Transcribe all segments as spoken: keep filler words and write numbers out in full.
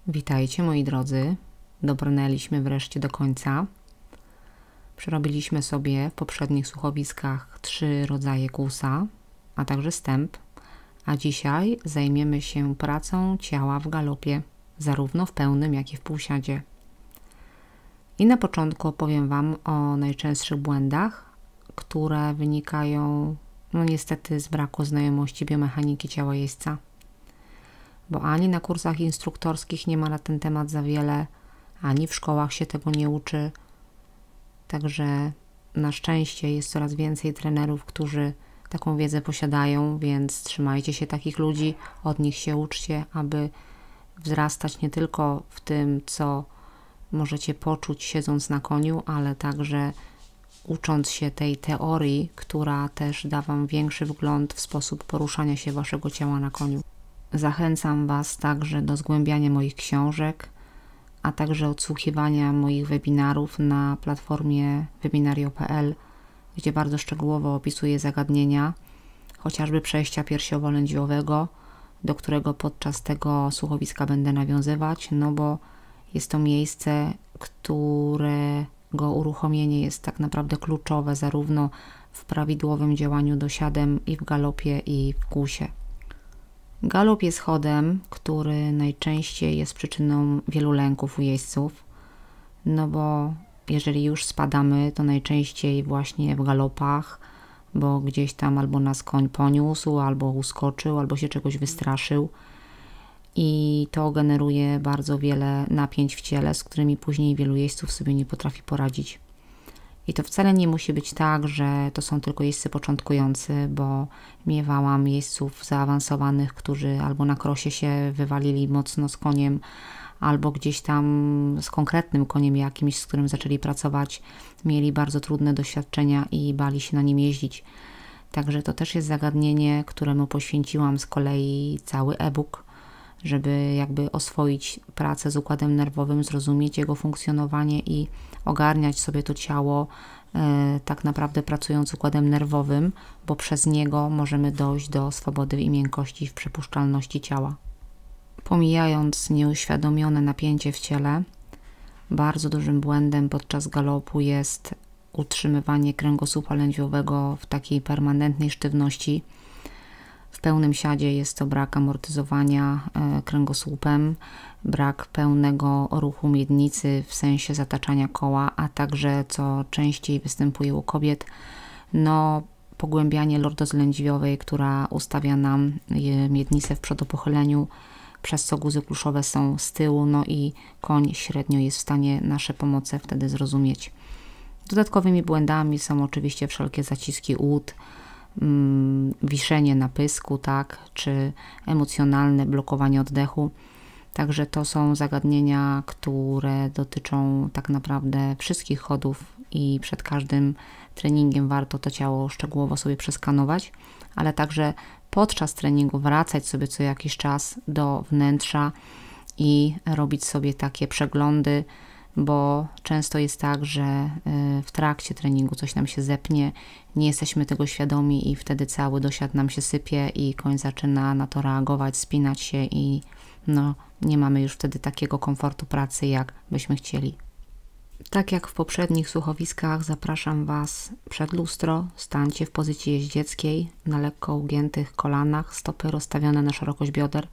Witajcie moi drodzy, dobrnęliśmy wreszcie do końca. Przerobiliśmy sobie w poprzednich słuchowiskach trzy rodzaje kłusa, a także stęp, a dzisiaj zajmiemy się pracą ciała w galopie, zarówno w pełnym, jak i w półsiadzie. I na początku opowiem Wam o najczęstszych błędach, które wynikają no niestety z braku znajomości biomechaniki ciała jeźdźca. Bo ani na kursach instruktorskich nie ma na ten temat za wiele, ani w szkołach się tego nie uczy. Także na szczęście jest coraz więcej trenerów, którzy taką wiedzę posiadają, więc trzymajcie się takich ludzi, od nich się uczcie, aby wzrastać nie tylko w tym, co możecie poczuć siedząc na koniu, ale także ucząc się tej teorii, która też da Wam większy wgląd w sposób poruszania się Waszego ciała na koniu. Zachęcam Was także do zgłębiania moich książek, a także odsłuchiwania moich webinarów na platformie webinario kropka p l, gdzie bardzo szczegółowo opisuję zagadnienia, chociażby przejścia piersiowo-lędźwiowego, do którego podczas tego słuchowiska będę nawiązywać, no bo jest to miejsce, którego uruchomienie jest tak naprawdę kluczowe zarówno w prawidłowym działaniu dosiadem i w galopie, i w kłusie. Galop jest chodem, który najczęściej jest przyczyną wielu lęków u jeźdźców, no bo jeżeli już spadamy, to najczęściej właśnie w galopach, bo gdzieś tam albo nas koń poniósł, albo uskoczył, albo się czegoś wystraszył i to generuje bardzo wiele napięć w ciele, z którymi później wielu jeźdźców sobie nie potrafi poradzić. I to wcale nie musi być tak, że to są tylko jeźdźcy początkujący, bo miewałam jeźdźców zaawansowanych, którzy albo na krosie się wywalili mocno z koniem, albo gdzieś tam z konkretnym koniem jakimś, z którym zaczęli pracować, mieli bardzo trudne doświadczenia i bali się na nim jeździć. Także to też jest zagadnienie, któremu poświęciłam z kolei cały e-book, żeby jakby oswoić pracę z układem nerwowym, zrozumieć jego funkcjonowanie i ogarniać sobie to ciało, e, tak naprawdę pracując z układem nerwowym, bo przez niego możemy dojść do swobody i miękkości w przepuszczalności ciała. Pomijając nieuświadomione napięcie w ciele, bardzo dużym błędem podczas galopu jest utrzymywanie kręgosłupa lędźwiowego w takiej permanentnej sztywności. W pełnym siadzie jest to brak amortyzowania e, kręgosłupem, brak pełnego ruchu miednicy w sensie zataczania koła, a także, co częściej występuje u kobiet, no pogłębianie lordozy lędźwiowej, która ustawia nam e, miednicę w przodopochyleniu, przez co guzy kluszowe są z tyłu, no i koń średnio jest w stanie nasze pomoce wtedy zrozumieć. Dodatkowymi błędami są oczywiście wszelkie zaciski ud, wiszenie na pysku, tak, czy emocjonalne blokowanie oddechu. Także to są zagadnienia, które dotyczą tak naprawdę wszystkich chodów i przed każdym treningiem warto to ciało szczegółowo sobie przeskanować, ale także podczas treningu wracać sobie co jakiś czas do wnętrza i robić sobie takie przeglądy, bo często jest tak, że w trakcie treningu coś nam się zepnie, nie jesteśmy tego świadomi i wtedy cały dosiad nam się sypie i koń zaczyna na to reagować, spinać się i no, nie mamy już wtedy takiego komfortu pracy, jak byśmy chcieli. Tak jak w poprzednich słuchowiskach, zapraszam Was przed lustro, stańcie w pozycji jeździeckiej, na lekko ugiętych kolanach, stopy rozstawione na szerokość bioder.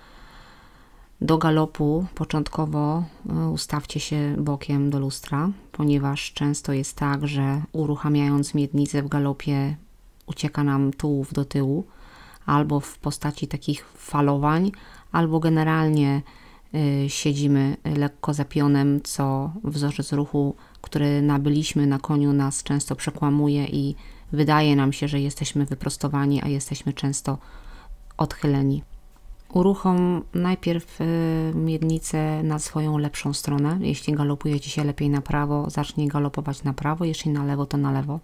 Do galopu początkowo ustawcie się bokiem do lustra, ponieważ często jest tak, że uruchamiając miednicę w galopie ucieka nam tułów do tyłu, albo w postaci takich falowań, albo generalnie y, siedzimy lekko za pionem, co wzorzec ruchu, który nabyliśmy na koniu, nas często przekłamuje i wydaje nam się, że jesteśmy wyprostowani, a jesteśmy często odchyleni. Uruchom najpierw miednicę na swoją lepszą stronę. Jeśli galopujecie się lepiej na prawo, zacznij galopować na prawo, jeśli na lewo, to na lewo.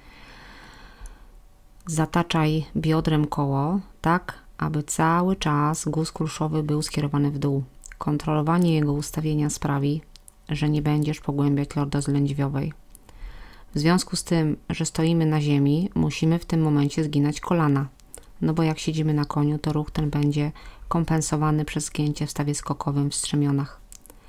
Zataczaj biodrem koło, tak aby cały czas guz kluszowy był skierowany w dół. Kontrolowanie jego ustawienia sprawi, że nie będziesz pogłębiać lordozy lędźwiowej. W związku z tym, że stoimy na ziemi, musimy w tym momencie zginać kolana. no bo jak siedzimy na koniu, to ruch ten będzie kompensowany przez zgięcie w stawie skokowym w strzemionach.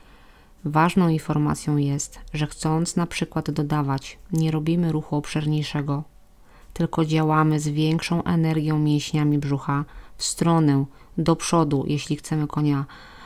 Ważną informacją jest, że chcąc na przykład dodawać, nie robimy ruchu obszerniejszego, tylko działamy z większą energią mięśniami brzucha w stronę do przodu, jeśli chcemy konia,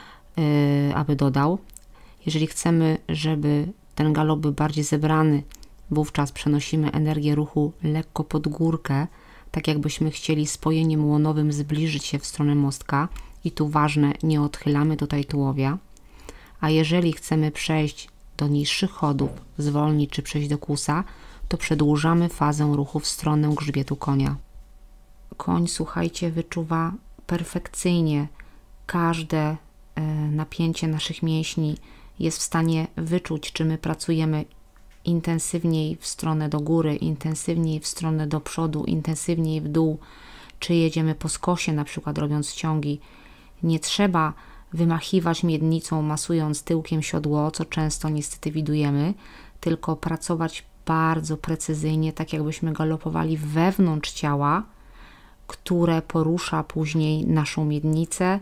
yy, aby dodał. Jeżeli chcemy, żeby ten galop był bardziej zebrany, wówczas przenosimy energię ruchu lekko pod górkę, tak jakbyśmy chcieli spojeniem łonowym zbliżyć się w stronę mostka i tu ważne, nie odchylamy tutaj tułowia. A jeżeli chcemy przejść do niższych chodów, zwolnić czy przejść do kłusa, to przedłużamy fazę ruchu w stronę grzbietu konia. Koń, słuchajcie, wyczuwa perfekcyjnie każde e, napięcie naszych mięśni, jest w stanie wyczuć, czy my pracujemy intensywniej w stronę do góry, intensywniej w stronę do przodu, intensywniej w dół, czy jedziemy po skosie, na przykład robiąc ciągi. Nie trzeba wymachiwać miednicą, masując tyłkiem siodło, co często niestety widujemy, tylko pracować bardzo precyzyjnie, tak jakbyśmy galopowali wewnątrz ciała, które porusza później naszą miednicę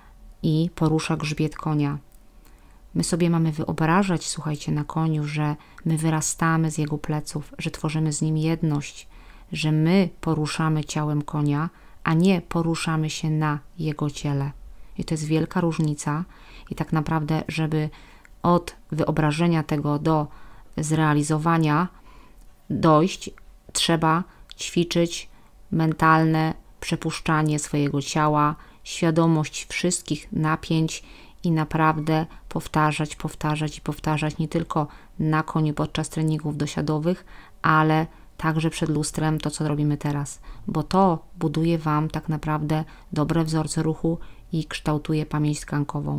i porusza grzbiet konia. My sobie mamy wyobrażać, słuchajcie, na koniu, że my wyrastamy z jego pleców, że tworzymy z nim jedność, że my poruszamy ciałem konia, a nie poruszamy się na jego ciele. I to jest wielka różnica i tak naprawdę, żeby od wyobrażenia tego do zrealizowania dojść, trzeba ćwiczyć mentalne przepuszczanie swojego ciała, świadomość wszystkich napięć i naprawdę powtarzać, powtarzać i powtarzać nie tylko na koniu podczas treningów dosiadowych, ale także przed lustrem to, co robimy teraz, bo to buduje Wam tak naprawdę dobre wzorce ruchu i kształtuje pamięć tkankową.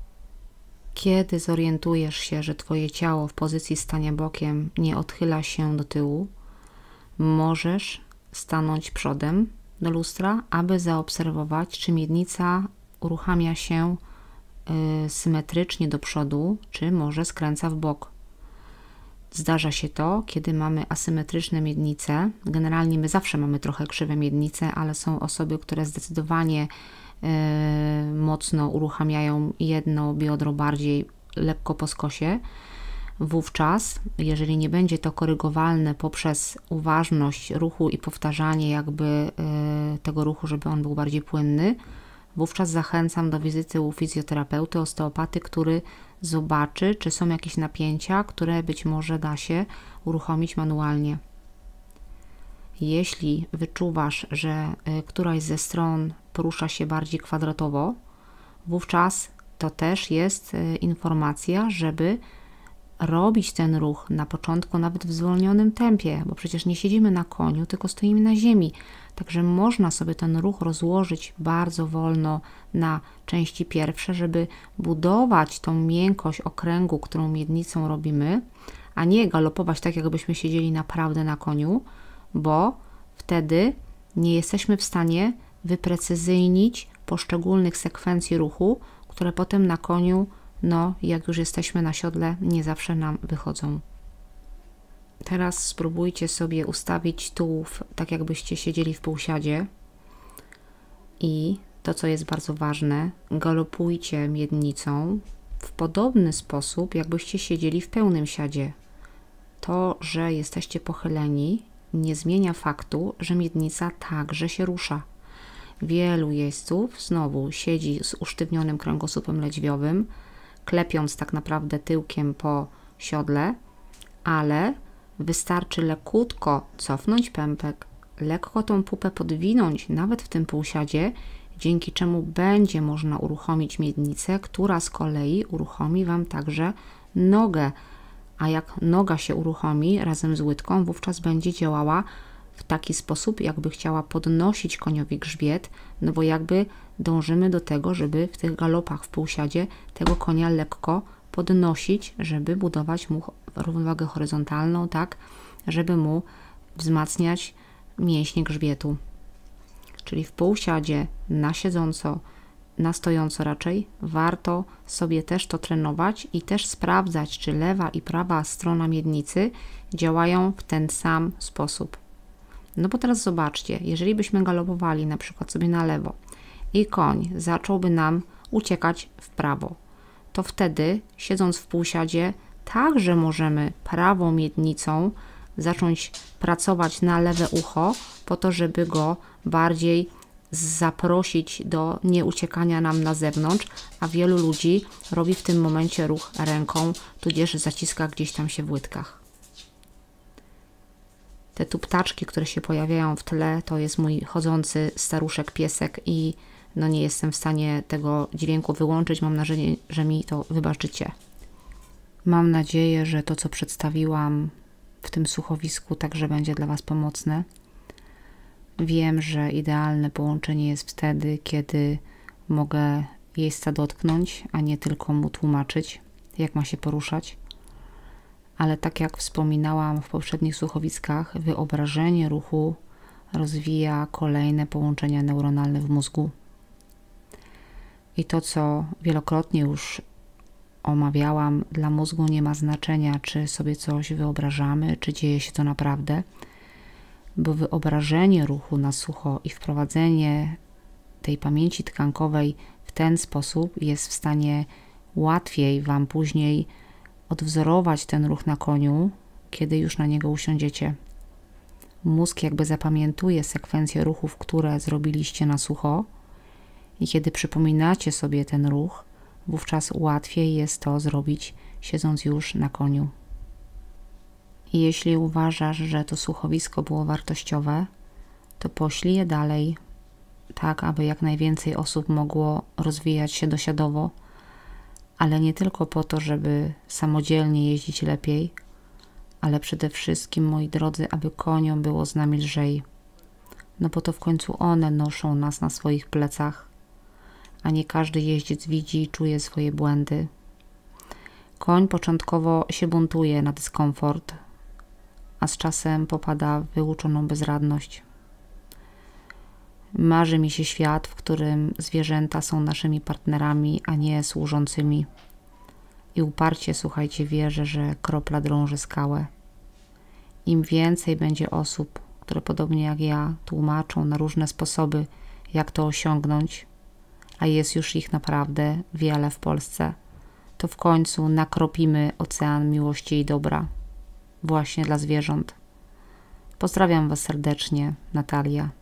Kiedy zorientujesz się, że Twoje ciało w pozycji stania bokiem nie odchyla się do tyłu, możesz stanąć przodem do lustra, aby zaobserwować, czy miednica uruchamia się y, symetrycznie do przodu, czy może skręca w bok. Zdarza się to, kiedy mamy asymetryczne miednice. Generalnie my zawsze mamy trochę krzywe miednice, ale są osoby, które zdecydowanie y, mocno uruchamiają jedno biodro bardziej lekko po skosie. Wówczas, jeżeli nie będzie to korygowalne poprzez uważność ruchu i powtarzanie jakby y, tego ruchu, żeby on był bardziej płynny, wówczas zachęcam do wizyty u fizjoterapeuty, osteopaty, który zobaczy, czy są jakieś napięcia, które być może da się uruchomić manualnie. Jeśli wyczuwasz, że y, któraś ze stron porusza się bardziej kwadratowo, wówczas to też jest y, informacja, żeby robić ten ruch na początku nawet w zwolnionym tempie, bo przecież nie siedzimy na koniu, tylko stoimy na ziemi. Także można sobie ten ruch rozłożyć bardzo wolno na części pierwsze, żeby budować tą miękkość okręgu, którą miednicą robimy, a nie galopować tak, jakbyśmy siedzieli naprawdę na koniu, bo wtedy nie jesteśmy w stanie wyprecyzyjnić poszczególnych sekwencji ruchu, które potem na koniu, no jak już jesteśmy na siodle, nie zawsze nam wychodzą. Teraz spróbujcie sobie ustawić tułów tak, jakbyście siedzieli w półsiadzie i to, co jest bardzo ważne, galopujcie miednicą w podobny sposób, jakbyście siedzieli w pełnym siadzie. To, że jesteście pochyleni, nie zmienia faktu, że miednica także się rusza. Wielu jeźdźców znowu siedzi z usztywnionym kręgosłupem lędźwiowym, klepiąc tak naprawdę tyłkiem po siodle, ale wystarczy lekutko cofnąć pępek, lekko tą pupę podwinąć, nawet w tym półsiadzie, dzięki czemu będzie można uruchomić miednicę, która z kolei uruchomi Wam także nogę. A jak noga się uruchomi razem z łydką, wówczas będzie działała w taki sposób, jakby chciała podnosić koniowi grzbiet, no bo jakby dążymy do tego, żeby w tych galopach w półsiadzie tego konia lekko podnosić, żeby budować mu równowagę horyzontalną, tak, żeby mu wzmacniać mięśnie grzbietu. Czyli w półsiadzie, na siedząco, na stojąco raczej, warto sobie też to trenować i też sprawdzać, czy lewa i prawa strona miednicy działają w ten sam sposób. No bo teraz zobaczcie, jeżeli byśmy galopowali na przykład sobie na lewo i koń zacząłby nam uciekać w prawo, to wtedy, siedząc w półsiadzie, także możemy prawą miednicą zacząć pracować na lewe ucho, po to, żeby go bardziej zaprosić do nieuciekania nam na zewnątrz, a wielu ludzi robi w tym momencie ruch ręką, tudzież zaciska gdzieś tam się w łydkach. Te tu ptaczki, które się pojawiają w tle, to jest mój chodzący staruszek piesek i no nie jestem w stanie tego dźwięku wyłączyć. Mam nadzieję, że mi to wybaczycie. Mam nadzieję, że to, co przedstawiłam w tym słuchowisku, także będzie dla Was pomocne. Wiem, że idealne połączenie jest wtedy, kiedy mogę jeźdźca dotknąć, a nie tylko mu tłumaczyć, jak ma się poruszać. Ale tak jak wspominałam w poprzednich słuchowiskach, wyobrażenie ruchu rozwija kolejne połączenia neuronalne w mózgu. I to, co wielokrotnie już omawiałam, dla mózgu nie ma znaczenia, czy sobie coś wyobrażamy, czy dzieje się to naprawdę, bo wyobrażenie ruchu na sucho i wprowadzenie tej pamięci tkankowej w ten sposób jest w stanie łatwiej Wam później odwzorować ten ruch na koniu, kiedy już na niego usiądziecie. Mózg jakby zapamiętuje sekwencję ruchów, które zrobiliście na sucho i kiedy przypominacie sobie ten ruch, wówczas łatwiej jest to zrobić, siedząc już na koniu. I jeśli uważasz, że to słuchowisko było wartościowe, to poślij je dalej, tak aby jak najwięcej osób mogło rozwijać się dosiadowo, ale nie tylko po to, żeby samodzielnie jeździć lepiej, ale przede wszystkim, moi drodzy, aby koniom było z nami lżej. No bo to w końcu one noszą nas na swoich plecach, a nie każdy jeździec widzi i czuje swoje błędy. Koń początkowo się buntuje na dyskomfort, a z czasem popada w wyuczoną bezradność. Marzy mi się świat, w którym zwierzęta są naszymi partnerami, a nie służącymi. I uparcie, słuchajcie, wierzę, że kropla drąży skałę. Im więcej będzie osób, które podobnie jak ja tłumaczą na różne sposoby, jak to osiągnąć, a jest już ich naprawdę wiele w Polsce, to w końcu nakropimy ocean miłości i dobra właśnie dla zwierząt. Pozdrawiam Was serdecznie, Natalia.